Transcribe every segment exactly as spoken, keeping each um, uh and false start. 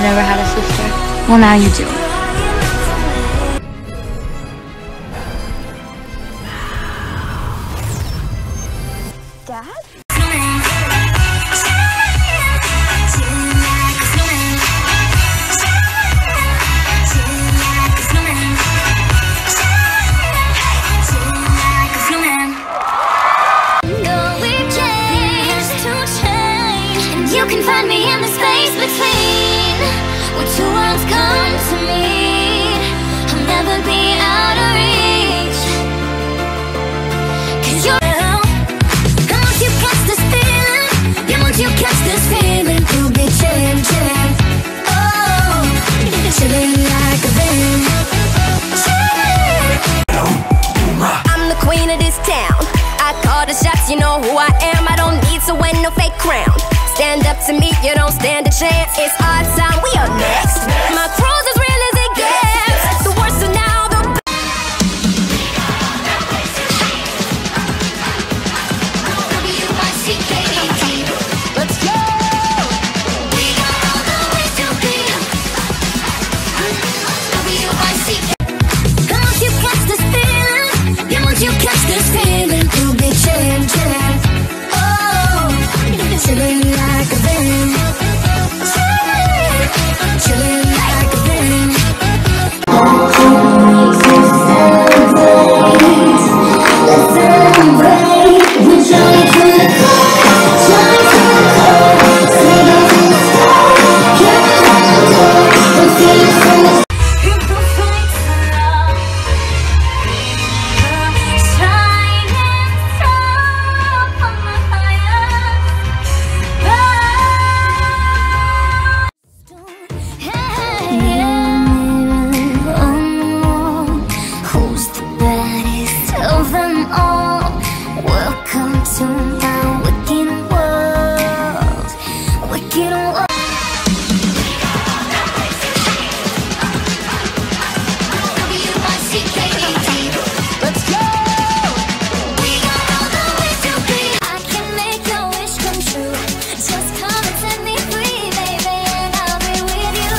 never had a sister. Well, now you do. Dad? You can find me in the space between where two worlds come to meet. I'll never be out of reach. Cause you're now. And once you catch this feeling, yeah, once you catch this feeling, you'll be chillin', chillin'. Oh, chillin' like a villain. I'm the queen of this town. I call the shots, you know who I am. I don't need to win no fake crown. Stand up to me, you don't stand a chance. It's our time, we are next. My crew's as real as it gets. The worst are now the best. W I C K E T. Let's go! We got all the ways to be. W I C K. And once you catch this feeling, yeah, once you catch this feeling, you'll be chillin', chillin'. Oh, chillin'. Like a villain, chillin' like a villain. Let's celebrate. We're trying to the cold, trying to the cold. Singing to the sky, carrying on the door. We're feeling so much. People fight for love, shining star on my fire. Who's the baddest of them all? Welcome to my wicked world, wicked world. W I C K E T. Let's go! We got all the ways to be. I can make your wish come true. Just come and set me free, baby, and I'll be with you.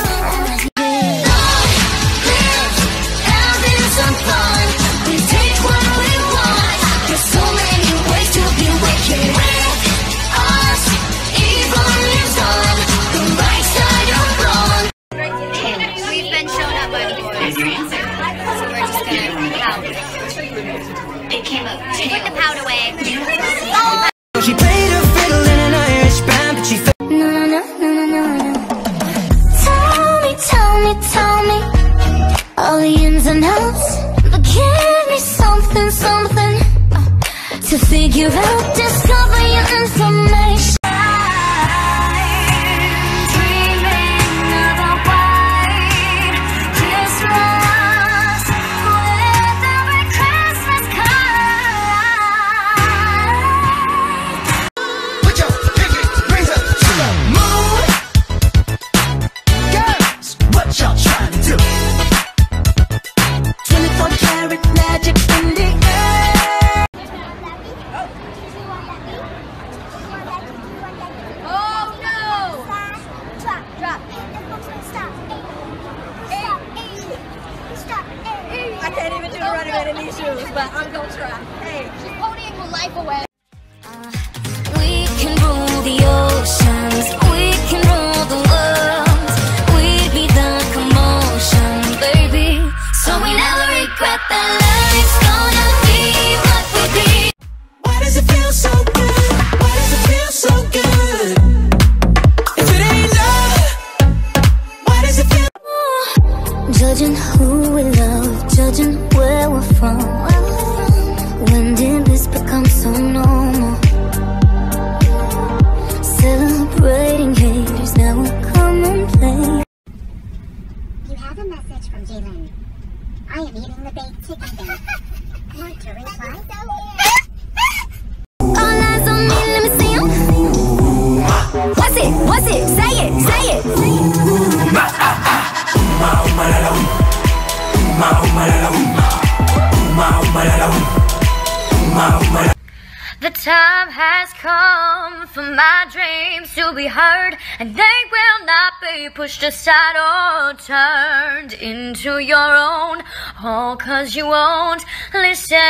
Out in some fun, we take what we want. There's so many ways to be wicked. With us, evil lives on the right side of wrong. We've been shown up by the boys, so we're just gonna pout. It came up. She put the pout away. She played a fiddle in an Irish band, but she fell. No, no, no, no, no, no. Tell me, tell me, tell me all the ins and outs, but give me something, something uh, to figure out, discover your information. I can't even do the running man in these shoes, but I'm gonna try. Hey, She's ponying her life away. Uh, we can rule the oceans, we can rule the world. We'd be the commotion, baby, so we never regret that life's gonna be what we be. Why does it feel so good? Why does it feel so good? If it ain't love, why does it feel? Judging who we love, judging where we're from. When did this become so normal? Celebrating haters now a commonplace. You have a message from Jalen. I am eating the baked chicken. Want to reply? All eyes on me, let me see 'em. What's it? What's it? Say it, say it. The time has come for my dreams to be heard, and they will not be pushed aside or turned into your own, all 'cause you won't listen.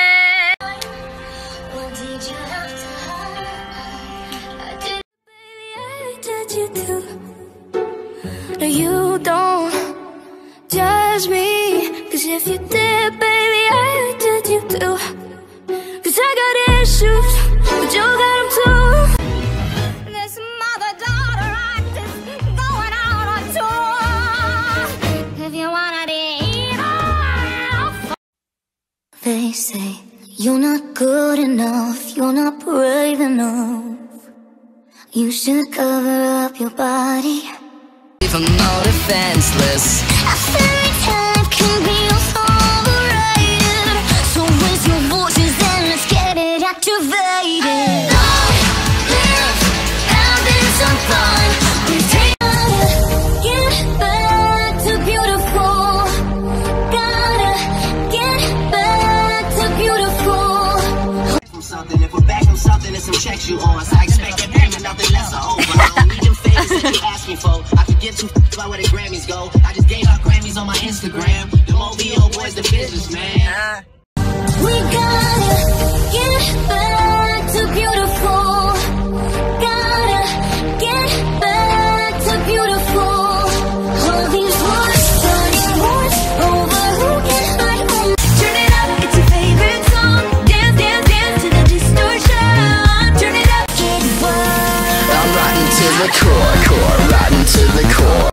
What did you have to hide? I did, baby, I did you too. No, you don't judge me, 'cause if you did, baby, I did you too. 'Cause I got issues, but you got them too. This mother-daughter act is going out on tour. If you wanna be evil, they say you're not good enough, you're not brave enough. You should cover up your body. Even more defenseless. A fairy tale can be overrated, so raise your voices and let's get it activated. Long live having some fun. We take get back to beautiful. Gotta get back to beautiful. From something, if we're back on something, and some checks you on, so I expect that payment, nothing less or over. I don't need them favors that you ask me for. I could get too f***ed by where the Grammys go. I just gave out Grammys on my Instagram. The O V O boys, the business, man. We gotta get back to beautiful. Gotta get back to beautiful. All these wars, starting wars over who can hide on. Turn it up, it's your favorite song. Dance, dance, dance to the distortion. Turn it up, get wild. I'm rotten to the core, core, rotten to the core.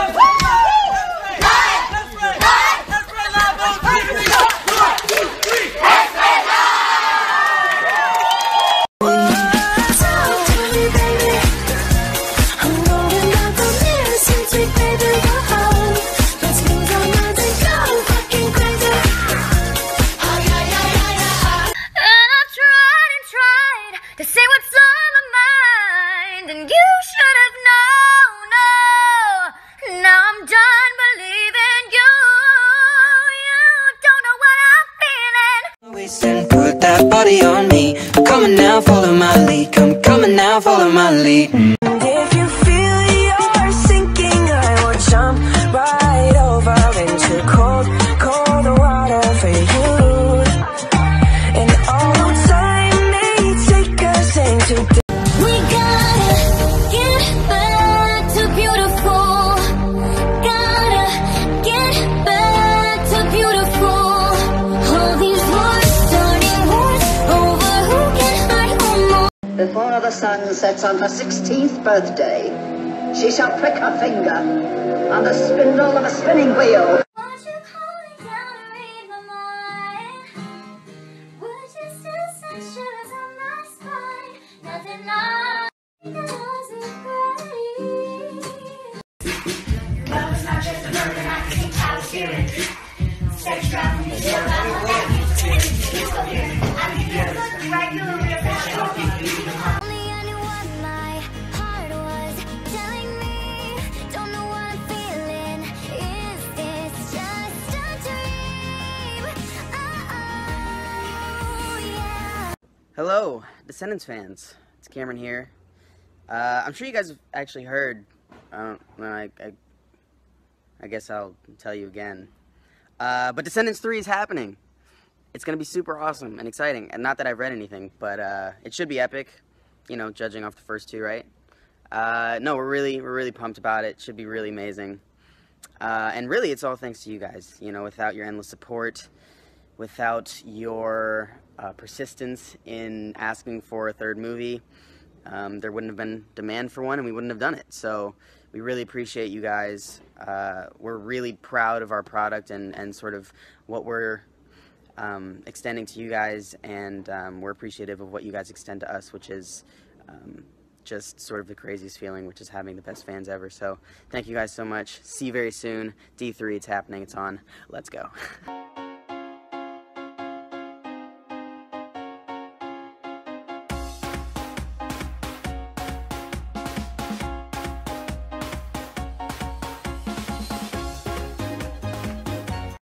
To say what's on my mind, and you should have known. Oh, now I'm done believing you. You don't know what I'm feeling. Waist and put that body on me. I'm coming now, follow my lead. Come coming now, follow my lead. If you feel you're sinking, I will jump right over into cold, cold water for you. And all time may take us into. We gotta get back to beautiful. Gotta get back to beautiful. All these wars, starting wars over who can hide on more. Before the sun sets on her sixteenth birthday, she shall prick her finger on the spindle of a spinning wheel. Won't you call me down and read my mind? Would you still send shivers on my spine? Nothing like that wasn't great. Love is not just a word that I think I was hearing. Sex drive me to chill, I want that you to it. It's so here. I think you're looking right through me. Only I knew what my heart was telling me. Don't know what I'm feeling. Is this just a dream? Oh, yeah. Hello, Descendants fans. It's Cameron here. Uh, I'm sure you guys have actually heard. I don't know. I, I, I guess I'll tell you again. Uh, but Descendants three is happening. It's gonna be super awesome and exciting. And not that I've read anything, but uh, it should be epic. You know, judging off the first two, right? Uh, no, we're really, we're really pumped about it. It should be really amazing. Uh, and really, it's all thanks to you guys. You know, without your endless support, without your uh, persistence in asking for a third movie, um, there wouldn't have been demand for one, and we wouldn't have done it. So we really appreciate you guys. Uh, we're really proud of our product and, and sort of what we're um, extending to you guys, and um, we're appreciative of what you guys extend to us, which is um, just sort of the craziest feeling, which is having the best fans ever. So thank you guys so much. See you very soon. D three, it's happening. It's on. Let's go.